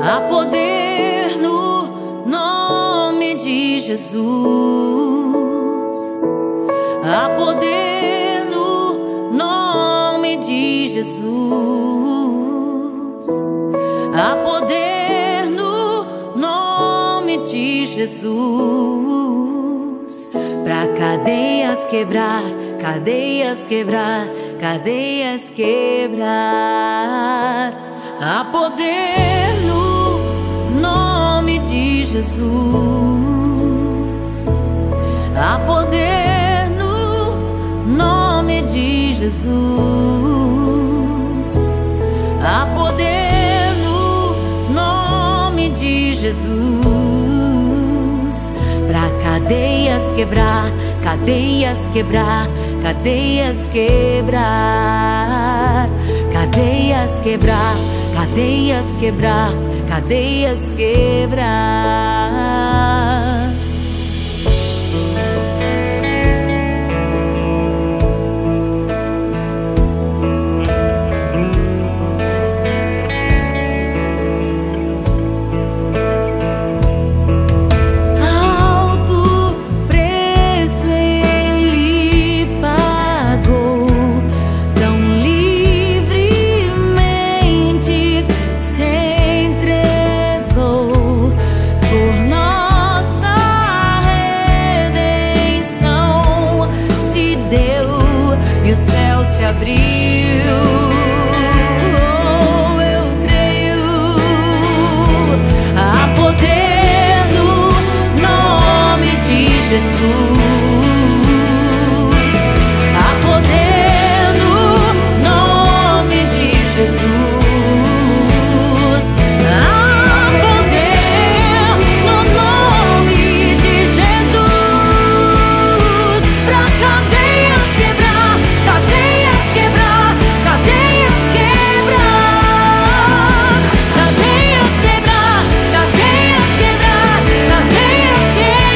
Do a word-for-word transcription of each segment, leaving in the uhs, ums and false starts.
Há poder no nome de Jesus. Há poder no nome de Jesus. Há poder no nome de Jesus. Pra cadeias quebrar, cadeias quebrar, cadeias quebrar. Há poder no nome de Jesus. Há poder no nome de Jesus. Há poder no nome de Jesus. Pra cadeias quebrar, cadeias quebrar, cadeias quebrar. Cadeias quebrar, cadeias quebrar, cadeias quebrar. Alto preço ele pagou, tão livremente se entregou por nossa redenção. Se deu e o céu se abriu. Oh, eu creio. Há poder no nome de Jesus. Há poder no nome de Jesus. Há poder no nome de Jesus. Pra cadeias quebrar, cadeias quebrar, cadeias quebrar. Cadeias quebrar, cadeias quebrar, cadeias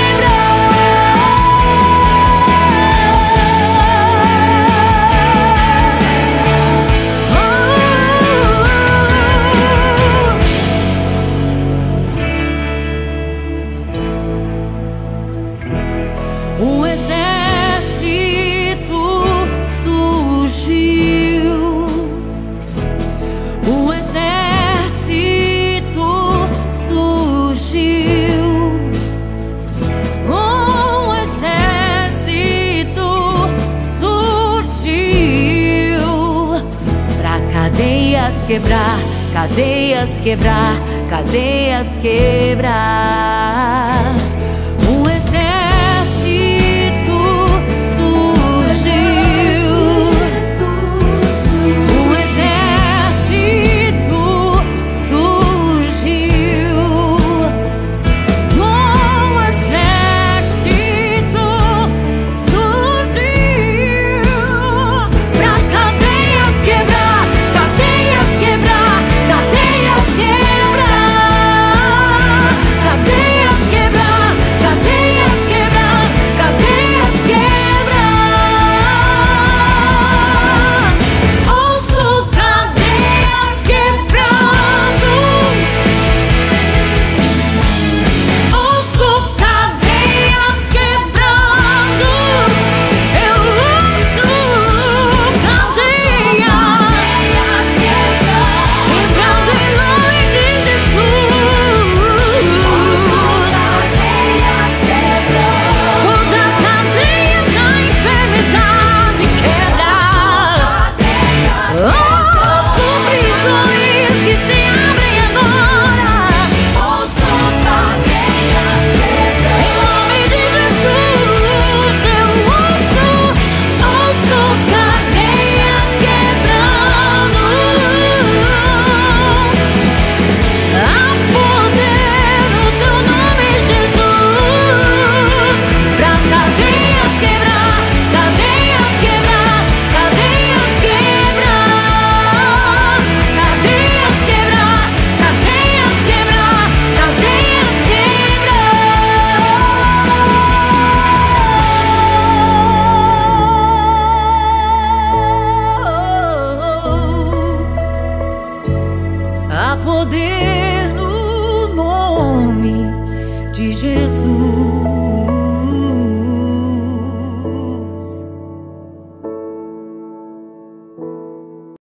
quebrar. O exército surgiu. O exército surgiu. O exército surgiu. Pra cadeias quebrar, cadeias quebrar, cadeias quebrar. O exército surgiu. O exército surgiu. O exército surgiu. Pra cadeias quebrar, cadeias quebrar, cadeias quebrar. Cadeias quebrar, cadeias quebrar, cadeias quebrar. Ouço cadeias quebrando. Ouço cadeias quebrando. Eu ouço cadeias quebrando em nome de Jesus. Toda cadeia da enfermidade quebra. Ouço prisões que se abrem agora. Ouço cadeias quebrando em nome de Jesus. Eu ouço, ouço cadeias quebrando. Há poder no teu nome, Jesus. Pra cadeias quebrar, cadeias quebrar, cadeias quebrar. Cadeias quebrar, cadeias quebrar, cadeias quebrar. Há poder no de Jesus.